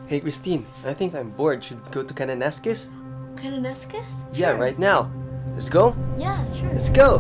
Hey Christine, I think I'm bored. Should we go to Kananaskis? Kananaskis? Yeah, right now. Let's go? Yeah, sure. Let's go!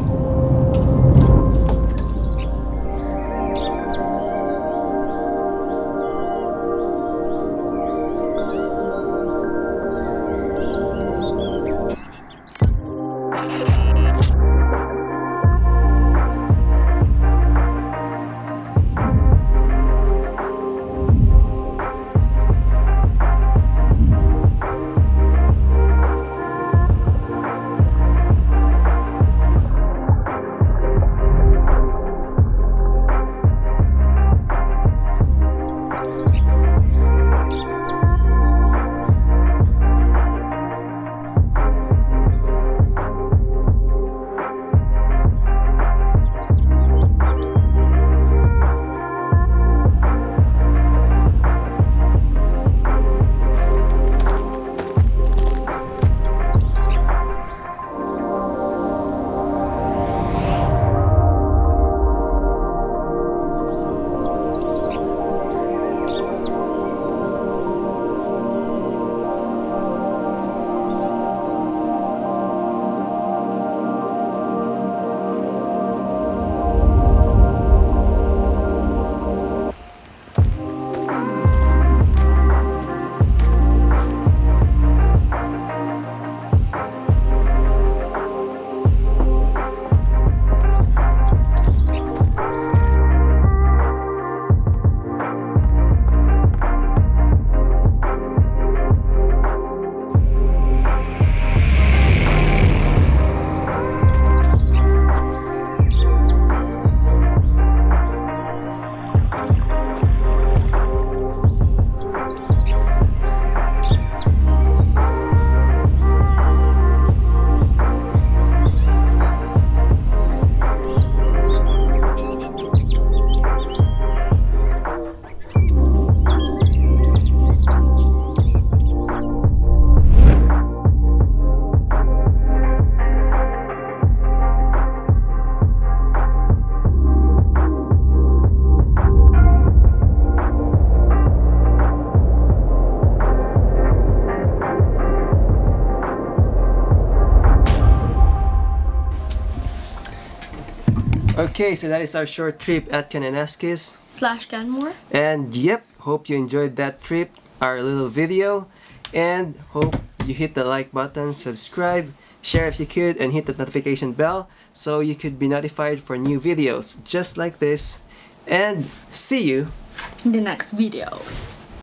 Okay, so that is our short trip at Kananaskis / Canmore. And yep, hope you enjoyed that trip, our little video, and hope you hit the like button, subscribe, share if you could, and hit the notification bell so you could be notified for new videos just like this. And see you in the next video.